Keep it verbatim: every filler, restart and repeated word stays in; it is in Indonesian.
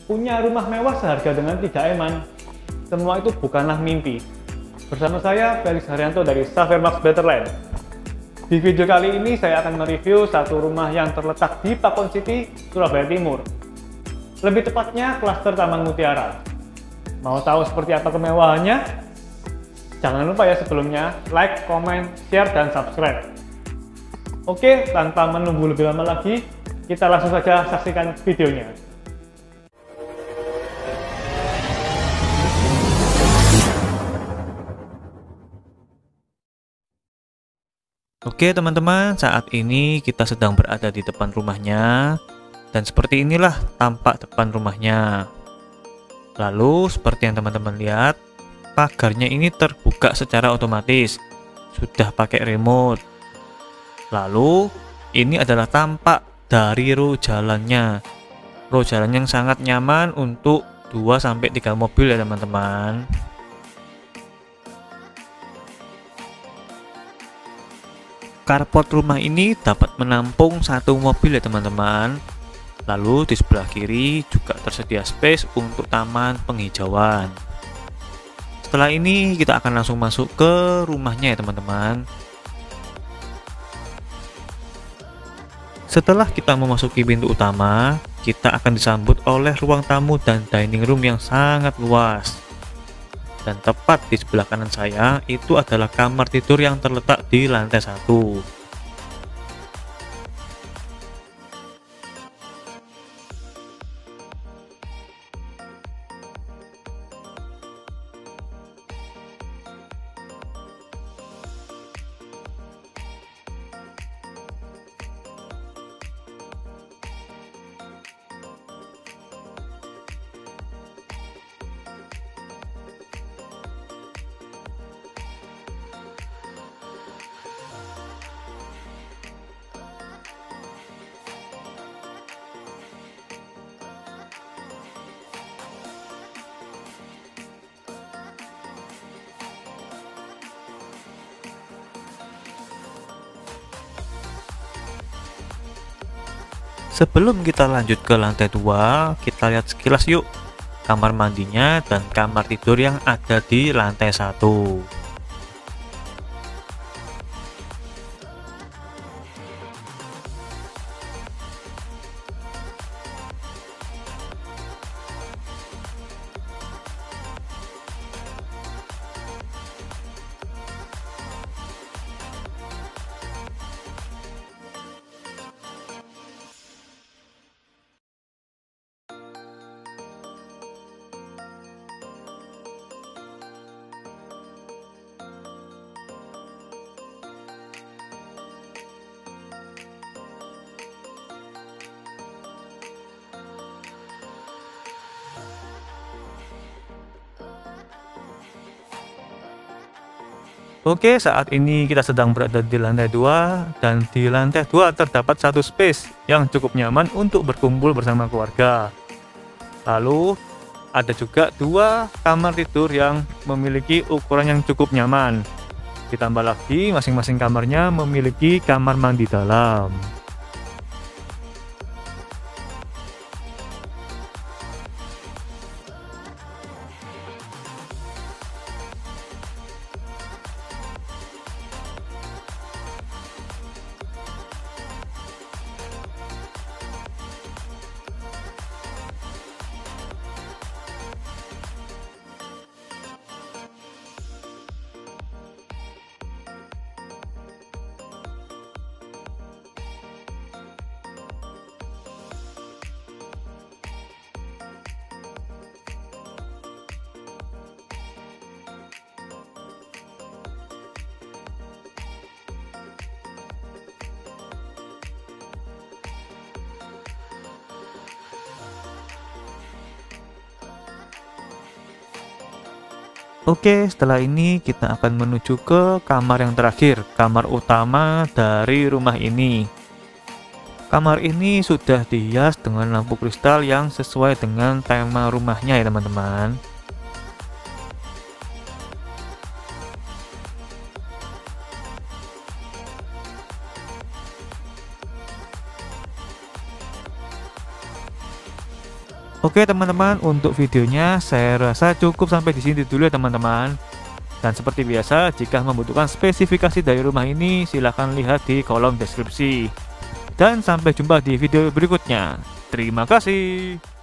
Punya rumah mewah seharga dengan tiga eman, semua itu bukanlah mimpi. Bersama saya, Felix Haryanto dari Savermax Betterland. Di video kali ini saya akan mereview satu rumah yang terletak di Pakon City, Surabaya Timur. Lebih tepatnya, klaster Taman Mutiara. Mau tahu seperti apa kemewahannya? Jangan lupa ya sebelumnya, like, comment, share, dan subscribe. Oke, tanpa menunggu lebih lama lagi, kita langsung saja saksikan videonya. Oke teman-teman, saat ini kita sedang berada di depan rumahnya. Dan seperti inilah tampak depan rumahnya. Lalu seperti yang teman-teman lihat, pagarnya ini terbuka secara otomatis. Sudah pakai remote. Lalu ini adalah tampak dari row jalannya. Row jalan yang sangat nyaman untuk dua sampai tiga mobil ya teman-teman. Carport rumah ini dapat menampung satu mobil ya teman-teman. Lalu di sebelah kiri juga tersedia space untuk taman penghijauan. Setelah ini kita akan langsung masuk ke rumahnya ya teman-teman. Setelah kita memasuki pintu utama, kita akan disambut oleh ruang tamu dan dining room yang sangat luas. Dan tepat di sebelah kanan saya itu adalah kamar tidur yang terletak di lantai satu. Sebelum kita lanjut ke lantai dua, kita lihat sekilas yuk kamar mandinya dan kamar tidur yang ada di lantai satu. Oke, saat ini kita sedang berada di lantai dua, dan di lantai dua terdapat satu space yang cukup nyaman untuk berkumpul bersama keluarga. Lalu ada juga dua kamar tidur yang memiliki ukuran yang cukup nyaman. Ditambah lagi masing-masing kamarnya memiliki kamar mandi dalam. Oke, setelah ini kita akan menuju ke kamar yang terakhir, kamar utama dari rumah ini. Kamar ini sudah dihias dengan lampu kristal yang sesuai dengan tema rumahnya ya teman-teman. Oke teman-teman, untuk videonya saya rasa cukup sampai di sini dulu ya teman-teman. Dan seperti biasa, jika membutuhkan spesifikasi dari rumah ini, silahkan lihat di kolom deskripsi. Dan sampai jumpa di video berikutnya. Terima kasih.